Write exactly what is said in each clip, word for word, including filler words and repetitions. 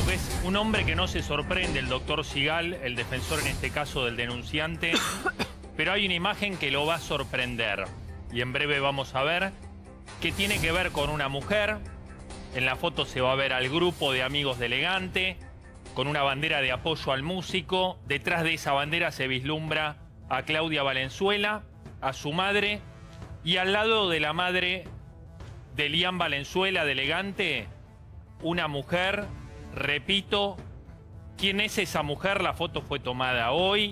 porque es un hombre que no se sorprende, el doctor Sigal, el defensor en este caso del denunciante, pero hay una imagen que lo va a sorprender. Y en breve vamos a ver que tiene que ver con una mujer. En la foto se va a ver al grupo de amigos de Elegante, con una bandera de apoyo al músico. Detrás de esa bandera se vislumbra a Claudia Valenzuela, a su madre, y al lado de la madre de Elian Valenzuela de Elegante, una mujer, repito, ¿quién es esa mujer? La foto fue tomada hoy.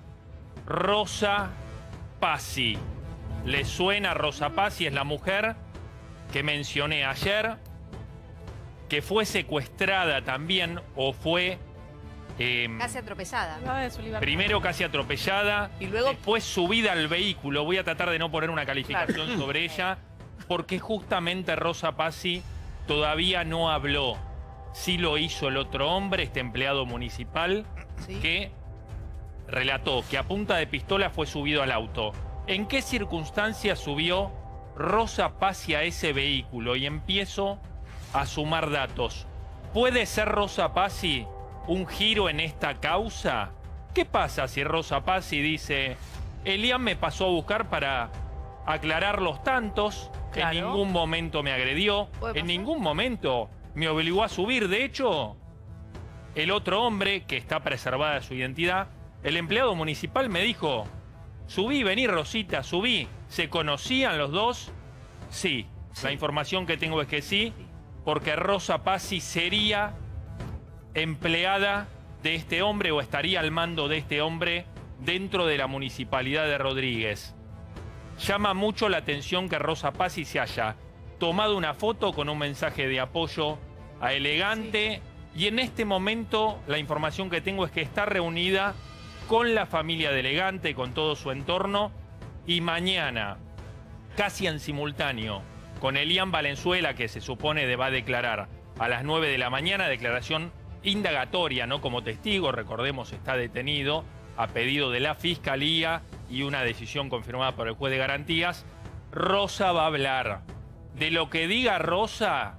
Rosa Pazzi. ¿Le suena Rosa Pazzi? Es la mujer que mencioné ayer, que fue secuestrada también, o fue... Eh, casi atropellada. Primero casi atropellada, y luego después subida al vehículo. Voy a tratar de no poner una calificación claro. sobre ella, porque justamente Rosa Pazzi todavía no habló. Sí lo hizo el otro hombre, este empleado municipal, ¿sí? Que relató que a punta de pistola fue subido al auto. ¿En qué circunstancias subió Rosa Pazzi a ese vehículo? Y empiezo a sumar datos. ¿Puede ser Rosa Pazzi un giro en esta causa? ¿Qué pasa si Rosa Pazzi dice: Elian me pasó a buscar para aclarar los tantos, claro, en ningún momento me agredió, en ningún momento me obligó a subir? De hecho, el otro hombre, que está preservada su identidad, el empleado municipal, me dijo: subí, vení Rosita, subí. ¿Se conocían los dos? Sí. Sí. La información que tengo es que sí, porque Rosa Pazzi sería empleada de este hombre o estaría al mando de este hombre dentro de la municipalidad de Rodríguez. Llama mucho la atención que Rosa Pazzi se haya tomado una foto con un mensaje de apoyo a Elegante, sí. Y en este momento la información que tengo es que está reunida con la familia de Elegante, con todo su entorno, y mañana, casi en simultáneo, con Elian Valenzuela, que se supone va a declarar a las nueve de la mañana, declaración indagatoria, no como testigo, recordemos, está detenido a pedido de la Fiscalía y una decisión confirmada por el juez de garantías. Rosa va a hablar. De lo que diga Rosa,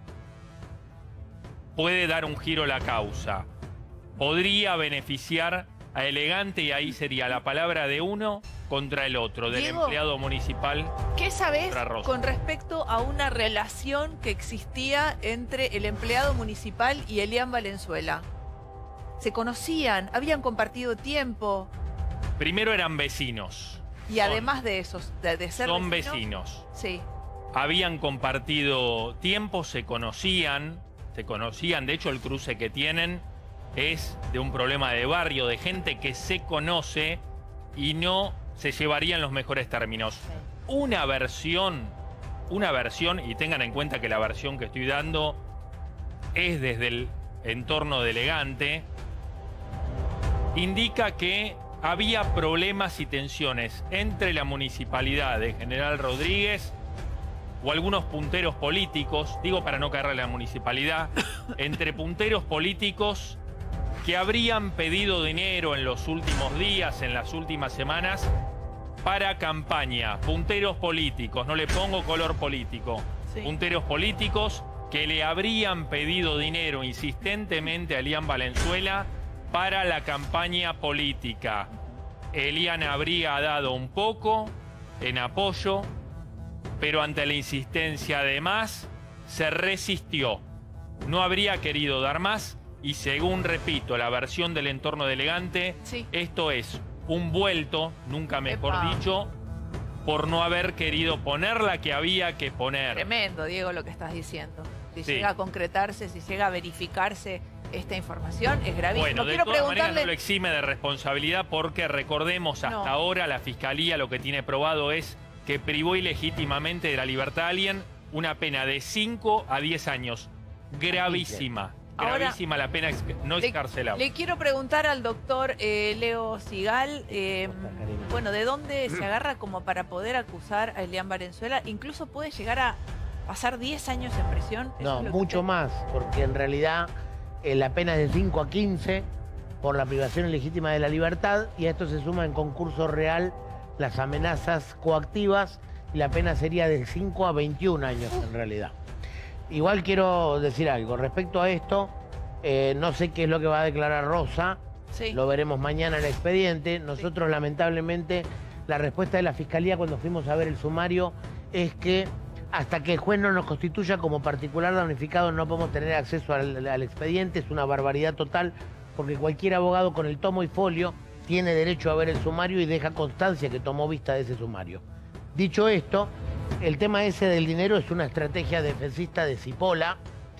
puede dar un giro a la causa. Podría beneficiar a Elegante y ahí sería la palabra de uno contra el otro, del Diego, empleado municipal. ¿Qué sabés con respecto a una relación que existía entre el empleado municipal y Elian Valenzuela? ¿Se conocían? ¿Habían compartido tiempo? Primero eran vecinos. Y son, además de esos, de, de ser son vecinos, vecinos. Sí. Habían compartido tiempo, se conocían, se conocían. De hecho, el cruce que tienen es de un problema de barrio, de gente que se conoce y no se llevaría en los mejores términos. Sí. Una versión, una versión, y tengan en cuenta que la versión que estoy dando es desde el entorno de Elegante, indica que había problemas y tensiones entre la municipalidad de General Rodríguez o algunos punteros políticos, digo para no caerle a la municipalidad, entre punteros políticos que habrían pedido dinero en los últimos días, en las últimas semanas, para campaña. Punteros políticos, no le pongo color político. Sí. Punteros políticos que le habrían pedido dinero insistentemente a Elian Valenzuela para la campaña política. Elian habría dado un poco en apoyo, pero ante la insistencia de más, se resistió. No habría querido dar más. Y según, repito, la versión del entorno de Elegante, sí, esto es un vuelto, nunca mejor Epa. dicho, por no haber querido poner la que había que poner. Tremendo, Diego, lo que estás diciendo. Si sí. llega a concretarse, si llega a verificarse esta información, es gravísimo. Bueno, no de quiero todas preguntarle... maneras no lo exime de responsabilidad porque recordemos, hasta no. ahora la Fiscalía lo que tiene probado es que privó ilegítimamente de la libertad a alguien, una pena de cinco a diez años. Gravísima. Gravísima Ahora, la pena ex no excarcelable. Le, le quiero preguntar al doctor eh, Leo Sigal, eh, bueno, ¿de dónde se agarra como para poder acusar a Elian Valenzuela? Incluso puede llegar a pasar diez años en prisión. No, es mucho usted... más, porque en realidad eh, la pena es de cinco a quince por la privación ilegítima de la libertad, y a esto se suma en concurso real las amenazas coactivas, y la pena sería de cinco a veintiún años en realidad. Igual quiero decir algo respecto a esto. Eh, no sé qué es lo que va a declarar Rosa. Sí. Lo veremos mañana en el expediente. Nosotros, sí. lamentablemente, la respuesta de la Fiscalía cuando fuimos a ver el sumario es que hasta que el juez no nos constituya como particular damnificado no podemos tener acceso al, al expediente. Es una barbaridad total, porque cualquier abogado con el tomo y folio tiene derecho a ver el sumario y deja constancia que tomó vista de ese sumario. Dicho esto, el tema ese del dinero es una estrategia defensista de Cipolla.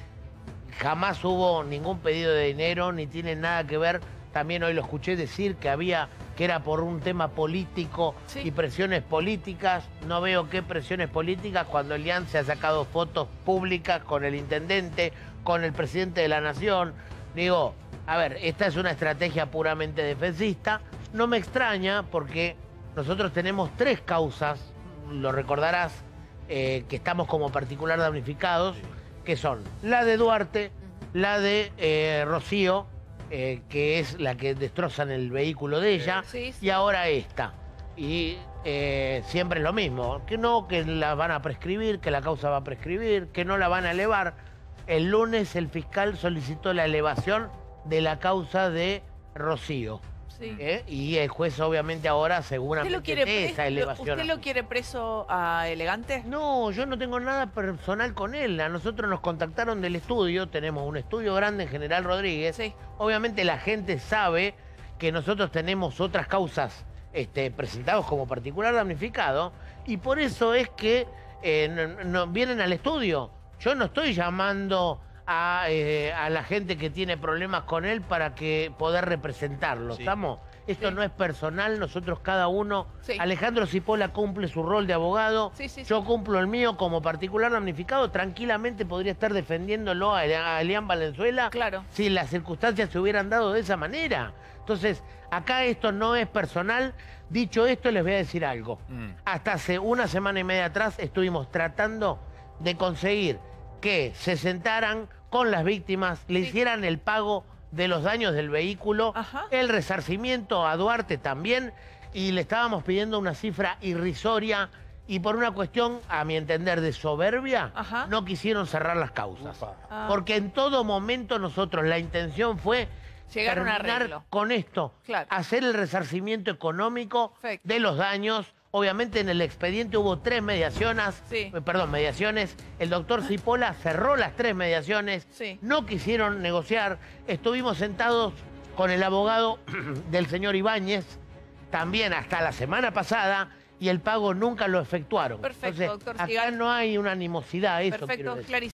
Jamás hubo ningún pedido de dinero, ni tiene nada que ver. También hoy lo escuché decir que había, que era por un tema político, sí. y presiones políticas. No veo qué presiones políticas cuando Elian se ha sacado fotos públicas con el intendente, con el presidente de la nación. Digo, a ver, esta es una estrategia puramente defensista. No me extraña porque nosotros tenemos tres causas, lo recordarás, eh, que estamos como particular damnificados, sí. que son la de Duarte, uh-huh. la de eh, Rocío, Eh, que es la que destrozan el vehículo de ella, sí, sí. y ahora esta. Y eh, siempre es lo mismo, que no, que la van a prescribir, que la causa va a prescribir, que no la van a elevar. El lunes el fiscal solicitó la elevación de la causa de Rocío. Sí. ¿Eh? Y el juez obviamente ahora seguramente ¿Usted lo quiere esa elevación. ¿Usted lo quiere preso a Elegante? No, yo no tengo nada personal con él. A nosotros nos contactaron del estudio, tenemos un estudio grande en General Rodríguez. Sí. Obviamente la gente sabe que nosotros tenemos otras causas este, presentados como particular damnificado y por eso es que eh, no, no, vienen al estudio. Yo no estoy llamando A, eh, a la gente que tiene problemas con él para que poder representarlo, sí. ¿estamos? Esto sí. no es personal, nosotros cada uno... Sí. Alejandro Cipolla cumple su rol de abogado, sí, sí, yo sí. cumplo el mío como particular damnificado, tranquilamente podría estar defendiéndolo a, a Elian Valenzuela, claro. si las circunstancias se hubieran dado de esa manera. Entonces, acá esto no es personal. Dicho esto, les voy a decir algo. Mm. Hasta hace una semana y media atrás estuvimos tratando de conseguir que se sentaran con las víctimas, le sí. hicieran el pago de los daños del vehículo, Ajá. el resarcimiento a Duarte también, y le estábamos pidiendo una cifra irrisoria, y por una cuestión, a mi entender, de soberbia, Ajá. no quisieron cerrar las causas. Ah. Porque en todo momento nosotros, la intención fue llegar a un terminar arreglo. con esto, claro. hacer el resarcimiento económico Perfecto. de los daños. Obviamente en el expediente hubo tres mediaciones, sí. eh, perdón, mediaciones. El doctor Cipolla cerró las tres mediaciones, sí. no quisieron negociar. Estuvimos sentados con el abogado del señor Ibáñez, también hasta la semana pasada, y el pago nunca lo efectuaron. Perfecto, Entonces, doctor acá Sigal. no hay una animosidad, eso Perfecto, quiero decir.